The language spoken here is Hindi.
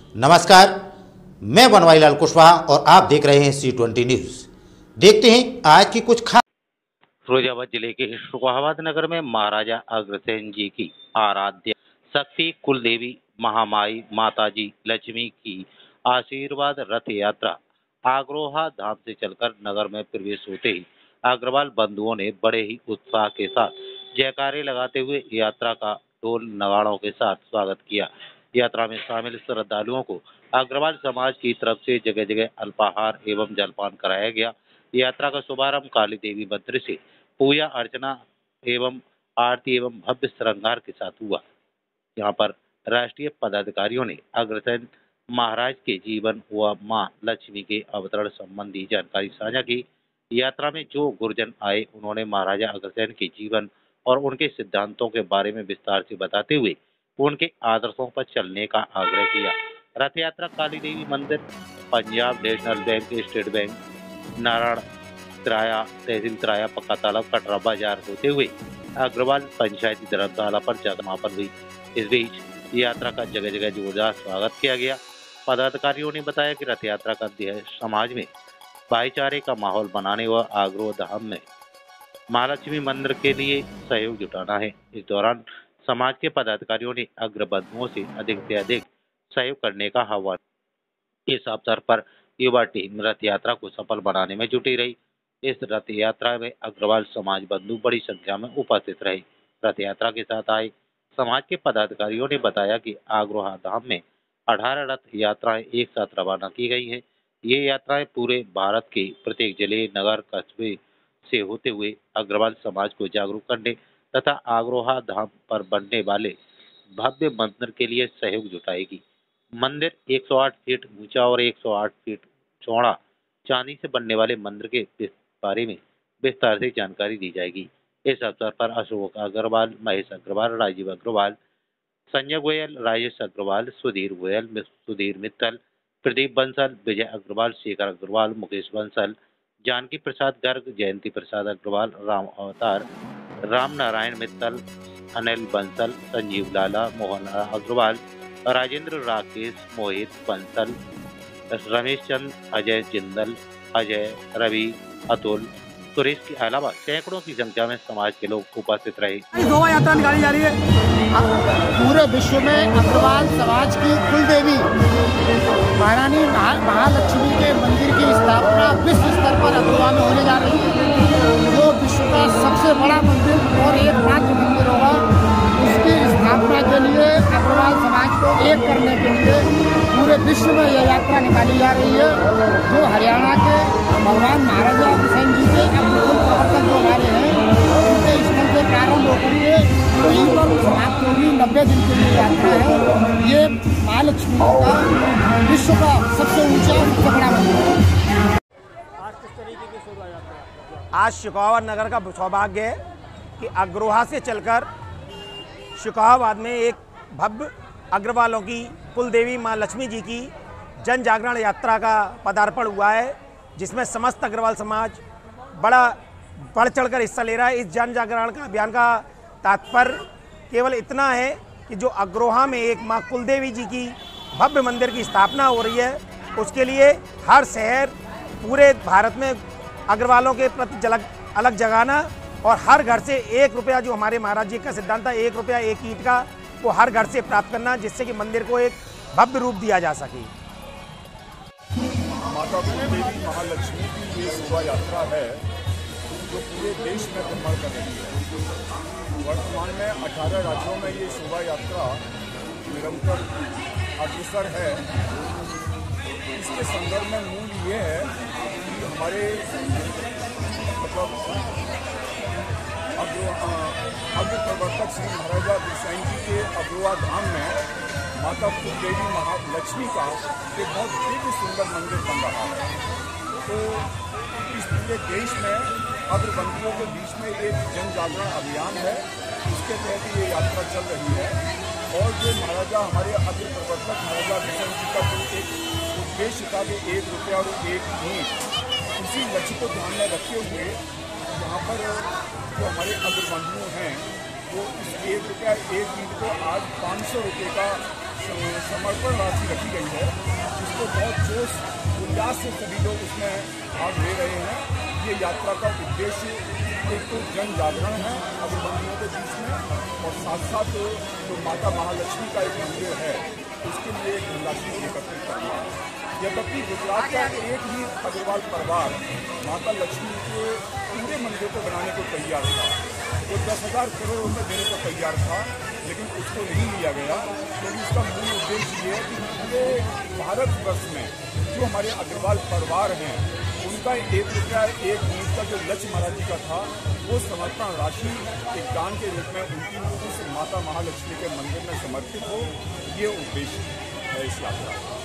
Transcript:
नमस्कार, मैं बनवारी लाल कुशवाहा और आप देख रहे हैं C20 न्यूज। देखते हैं आज की कुछ खास। फिरोजाबाद जिले के शुकोहाबाद नगर में महाराजा अग्रसेन जी की आराध्य शक्ति कुल देवी महामाई माताजी लक्ष्मी की आशीर्वाद रथ यात्रा आग्रोहा धाम से चलकर नगर में प्रवेश होते ही अग्रवाल बंधुओं ने बड़े ही उत्साह के साथ जयकारे लगाते हुए यात्रा का ढोल नगाड़ों के साथ स्वागत किया। यात्रा में शामिल श्रद्धालुओं को अग्रवाल समाज की तरफ से जगह जगह अल्पाहार एवं जलपान कराया गया। यात्रा का शुभारंभ काली देवी मंदिर से पूजा अर्चना एवं आरती एवं भव्य श्रृंगार के साथ हुआ। यहाँ पर राष्ट्रीय पदाधिकारियों ने अग्रसेन महाराज के जीवन व मां लक्ष्मी के अवतरण संबंधी जानकारी साझा की। यात्रा में जो गुरुजन आए उन्होंने महाराजा अग्रसेन के जीवन और उनके सिद्धांतों के बारे में विस्तार से बताते हुए उनके आदर्शों पर चलने का आग्रह किया। रथ यात्रा काली देवी मंदिर, Punjab national bank, state bank, Narayan तिराया, तहसील तिराया, पक्का तालाब, कटरा बाजार होते हुए अग्रवाल पंचायती धर्मशाला पर समापन हुई। इस बीच यात्रा का जगह जगह जोरदार स्वागत किया गया। पदाधिकारियों ने बताया कि रथ यात्रा का उद्देश्य समाज में भाईचारे का माहौल बनाने व आग्रोह धाम में महालक्ष्मी मंदिर के लिए सहयोग जुटाना है। इस दौरान समाज के पदाधिकारियों ने अग्रबंधुओं से अधिक सहयोग करने का आह्वान। इस अवसर पर युवा टीम रथ यात्रा को सफल बनाने में जुटी रही। इस रथ यात्रा में अग्रवाल समाज बंधु बड़ी संख्या में उपस्थित रहे। रथ यात्रा के साथ आए समाज के पदाधिकारियों ने बताया कि आग्रोहा धाम में 18 रथ यात्राएं एक साथ रवाना की गई हैं। ये यात्राएं पूरे भारत के प्रत्येक जिले, नगर, कस्बे से होते हुए अग्रवाल समाज को जागरूक करने तथा आग्रोहा धाम पर बनने वाले भव्य मंदिर के लिए सहयोग जुटाएगी। मंदिर 108 फीट ऊंचा और 108 फीट चौड़ा चांदी से बनने वाले मंदिर के बारे में विस्तार से जानकारी दी जाएगी। इस अवसर पर अशोक अग्रवाल, महेश अग्रवाल, राजीव अग्रवाल, संजय गोयल, राजेश अग्रवाल, सुधीर गोयल, सुधीर मित्तल, प्रदीप बंसल, विजय अग्रवाल, शेखर अग्रवाल, मुकेश बंसल, जानकी प्रसाद गर्ग, जयंती प्रसाद अग्रवाल, राम अवतार, राम नारायण मित्तल, अनिल बंसल, संजीव लाला, मोहन अग्रवाल, राजेंद्र, राकेश, मोहित बंसल, रमेश चंद, अजय जिंदल, अजय, रवि, अतुल, सुरेश के अलावा सैकड़ों की संख्या में समाज के लोग उपस्थित रहे। शोभा यात्रा निकाली जा रही है। पूरे विश्व में अग्रवाल समाज की कुल देवी महारानी महालक्ष्मी के मंदिर की स्थापना विश्व स्तर पर अग्रवाल में होने जा रही है, जो विश्व का सबसे बड़ा मंदिर और एकमात्र मंदिर होगा। उसकी स्थापना के लिए अग्रवाल समाज को एक करने के लिए पूरे विश्व में यह यात्रा निकाली जा रही है, जो हरियाणा के भगवान महाराजा अग्रसेन जी के अग्रकुल प्रवर्तक जो हमारे हैं उनके स्थल से प्रारंभ होकर के वहीं पर समाप्त होगी। 90 दिन के लिए यात्रा है। ये महालक्ष्मी का विश्व का सबसे ऊंचा और सबसे बड़ा मंदिर है। आज किस तरीके की शोभा यात्रा? आज शुकोहाबाद नगर का सौभाग्य है कि अग्रोहा से चलकर शुकोहाबाद में एक भव्य अग्रवालों की कुल देवी माँ लक्ष्मी जी की जन जागरण यात्रा का पदार्पण हुआ है, जिसमें समस्त अग्रवाल समाज बड़ा बढ़ चढ़कर हिस्सा ले रहा है। इस जन जागरण का अभियान का तात्पर्य केवल इतना है कि जो अग्रोहा में एक माँ कुलदेवी जी की भव्य मंदिर की स्थापना हो रही है, उसके लिए हर शहर पूरे भारत में अग्रवालों के प्रति अलग जगाना और हर घर से 1 रुपया, जो हमारे महाराज जी का सिद्धांत था 1 रुपया 1 ईंट का, वो हर घर से प्राप्त करना, जिससे कि मंदिर को एक भव्य रूप दिया जा सके। माता देवी महालक्ष्मी की ये शोभा यात्रा है जो पूरे देश में भ्रमण कर रही है। वर्तमान में 18 राज्यों में ये शोभा यात्रा निरंतर अग्रसर है। इसके संदर्भ में मूल ये है कि हमारे अग्र प्रवर्तक श्री महाराजा अग्रसेन जी के अग्रवाल धाम में माता कुल देवी महालक्ष्मी का एक बहुत दिव्य सुंदर मंदिर बन रहा है। तो इस पूरे देश में अग्रबंधुओं के बीच में एक जन जागरण अभियान है, उसके तहत ये यात्रा चल रही है। और जो महाराजा हमारे अग्र प्रवर्तक महाराजा अग्रसेन जी का जो एक उद्देश्य था कि 1 रुपया और 1 ईंट, उसी लक्ष्य को ध्यान में रखते हुए यहाँ पर जो हमारे अग्रबंधु हैं वो इस 1 रुपया 1 ईंट को आज 500 रुपये का समर्पण राशि रखी गई है, जिसको बहुत जोश उल्लास से सभी लोग उसमें भाग ले रहे हैं। ये यात्रा का उद्देश्य एक तो जन जागरण है अग्रबंदियों के बीच में, और साथ साथ जो माता महालक्ष्मी का एक मंदिर है उसके लिए एक धनराशि एकत्रित करना है। यद्यपि गुजरात का एक ही अग्रवाल परिवार माता लक्ष्मी के पूरे मंदिर को बनाने को तैयार था, वो 10,000 करोड़ रुपये देने को तैयार था, लेकिन उसको नहीं लिया गया, क्योंकि उसका मूल उद्देश्य ये है कि पूरे भारतवर्ष में जो हमारे अग्रवाल परिवार हैं उनका 1 रुपया 1 ईंट का जो लक्ष्य महाराज जी का था, वो समर्पण राशि एक दान के रूप में उनकी उस माता महालक्ष्मी के मंदिर में समर्पित हो, ये उद्देश्य है इस यात्रा का।